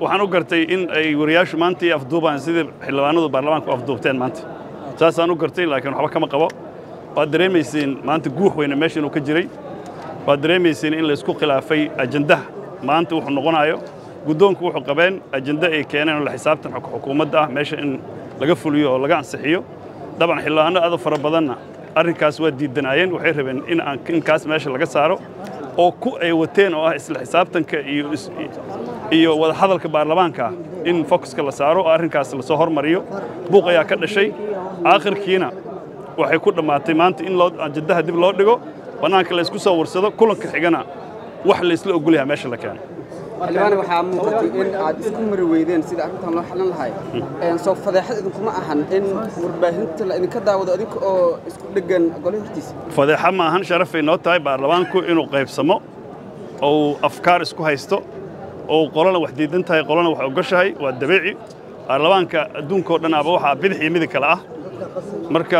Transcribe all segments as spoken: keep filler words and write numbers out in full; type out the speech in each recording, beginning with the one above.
waxaan u gartay in ay wariyaashu maanta afduubaan sidii xildhibaanadu baarlamaanka u afduubteen maanta saasaan u gartay laakiin waxba kama qabo waad dareemayseen maanta guux weyna meesha inuu ka jiray waad dareemayseen in la isku khilaafay ajandaha maanta wuxuu noqonayo guddoonku wuxuu qabeen ajanda ay keeneen oo la xisaabtan xukuumadda ah meesha in laga fuliyo oo laga ansixiyo dabcan xildhibaano aad u fara badanna arrinkaas waa diidanayeen waxay rabeen in aan inkaas meesha laga saaro oo ku ay wateen oo ah isla xisaabtanka iyo iyo wada hadalka baarlamaanka in focuska la saaro oo arrinkaas la soo hormariyo buuq ayaa ka dhashay aakhirkiina waxay ku dhamaatay maanta in loo ajandaha dib loo dhigo banaanka la isku soo warsado kulanka xigana wax la isla ogol yahay meesha la keeno xildhibaan waxaa muuqatay in aad isku mari weydeen sida arrintan loo xalin lahay een soo fadeexad idinkuma ahan in warbaahinta la idinka daawado adinka oo isku dhagan golaha hortiisa fadeexa ma ahan sharaf ay noo tahay baarlamaanku inuu qaybsamo oo afkaar isku haysto oo qolana wax diidan tahay qolana wax ogashahay waa dabiici baarlamaanka adduunka oo dhan aba waxa bidix iyo midig kala ah marka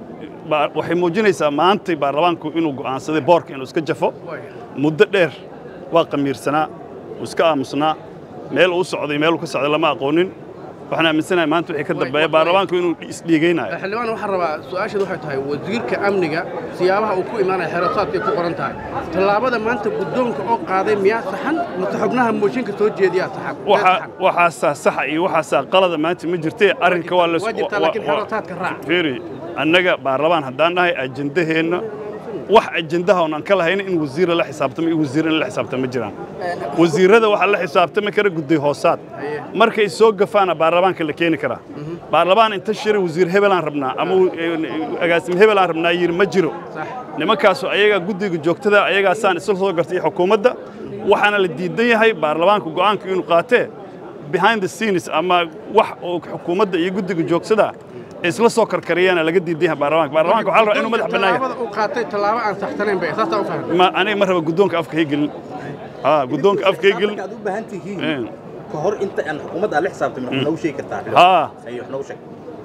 waxay muujinaysaa maanta baarlamaanku inuu go'aansaday boorka inuu iska jafo muddo dheer waa qamiirsanaa iska aamusnaa meel uu socday meel uu ka socday lama aqoonin waxaan aaminsanahay maanta wixii ka dambeeya baarlamaanku inuu isdhiigaynayo xildhibaan waxaan rabaa su'aasheedu waxay tahay wasiirka amniga siyaabaha uu ku imaanay xeerasaadkay ku qoran tahay tallaabada maanta guddoonka oo qaaday miyaa saxan mase xubnaha mooshinka soo jeediyaa saxan waxaasaa saxa iyo waxaasaa qalada maanta ma jirtee arrinka waa laakiin raac fiiri annaga baarlamaan haddaan nahay ajandaheenna wax ajandaha oo aan ka lahayn in wasiir la xisaabtamo iyo wasiir in la xisaabtamo ma jiraan wasiirada waxa la xisaabtami kara gudday hoosaad markay soo gafaana baarlamaanka la keeni kara baarlamaan inta shir wasiir hebelaan rabnaa ama agaasim hebelaan rabnaa yir ma jiro nimankaas ayaga guddiga joogtada ayaga saan isla soo gartay xukuumadda waxaana la diidan yahay baarlamaanka go'aanka inuu qaatee behind the scenes ama wax oo xukuumadda iyo guddiga joogtada isla soo karkariyana laga diiday baarlamaanka baarlamaanka waxa la rabaa inuu madax banaayo tallaabada uu qaatay tallaabo aan saxtanayn bay saasta u fahmay ma aniga mar raba guddoonka afka hegelin ah guddoonka afka hegelin aad u baahan tihiin ka hor inta aan xukuumadda la xisaabtamo wax nagu sheegi kartaa ah ay wax nagu sheeg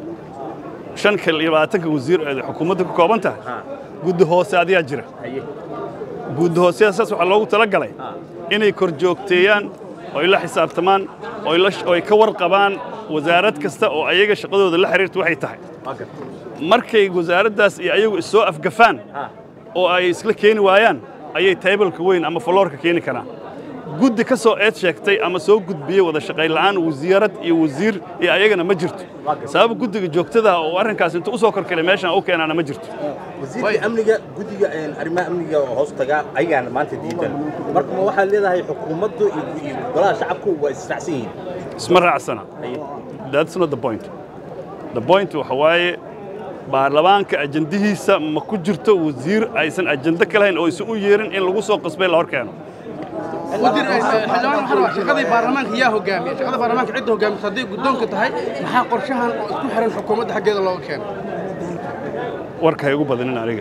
shan kal iyo labaatan wasiir ee xukuumadda ku kooban tahay guddi hoose adiga jira guddi hoose saas waxa loogu tala galay inay kor joogteeyaan oo ila xisaabtamaan oo ila oo ka warqabaan wasaarad kasta oo ayaga shaqadooda la xiriirto waxay tahay markay wasaaraddaas iyo ayagu soo afgafaan oo ay isla keeni waayaan ayay table-ka weyn ama floor-ka keeni karaan guddi ka soo eed sheegtay ama soo gudbiyay wada shaqayn la'aan wasiirad iyo wasiir iyo ayagana ma jirto sabab guddiga joogtada oo arrinkaas inta u soo korkale meeshan u keenana ma jirto wasiirka amniga guddiga arrimaha amniga oo hoos taga ayagana maanta diidan marka ma waxa leedahay xukuumaddu iyo golaha shacabku waa israacsan yihiin isma raacsana that's not the point the point waxa waaye baarlamaanka ajandihiisa ma ku jirto wasiir aysan ajanda ka lahayn oo isu u yeerin in lagu soo qasbay la hor keeno wasiir xildhibaan waxa rabaa shaqadii baarlamaanka yaa hogaamiya shaqada baarlamaanka cidda hogaamisa haddii guddoonka tahay maxaa qorshahan oo isku xiran xukuumadda xaggeeda looga keeno warka hay ugu badanin aniga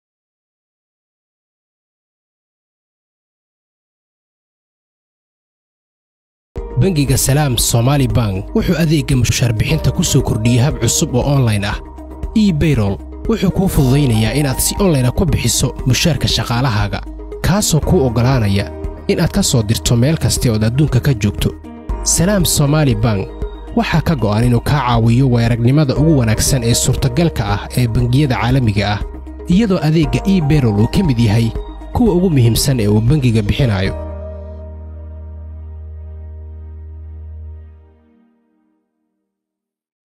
bangiga salaam Somali Bank wuxuu adeegga mushaar bixinta ku soo kordhiyay hab cusub oo online ah e-payroll wuxuu kuu fududeynayaa inaad si online ah ku bixiso mushaarka shaqaalahaaga kaasoo kuu ogolaanaya inaad ka soo dirto meel kasta oo adduunka ka joogto salaam Somali Bank waxaa ka go'an inuu kaa caawiyo weeragnimada ugu wanaagsan ee suurtagalka ah ee bangiyada caalamiga ah iyadoo adeegga e-payroll uu ka mid yahay kuwa ugu muhiimsan ee uu bangiga bixinayo